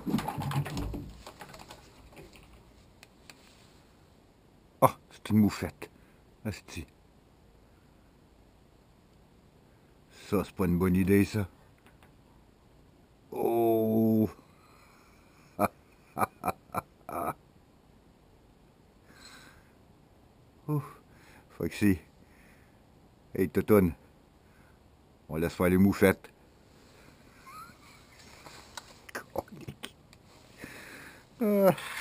Oh, c'est une moufette. Asti. Ça, c'est pas une bonne idée, ça. Oh! Ouf. Fait que si. Hey, Totoune, on laisse faire les moufettes. Ah.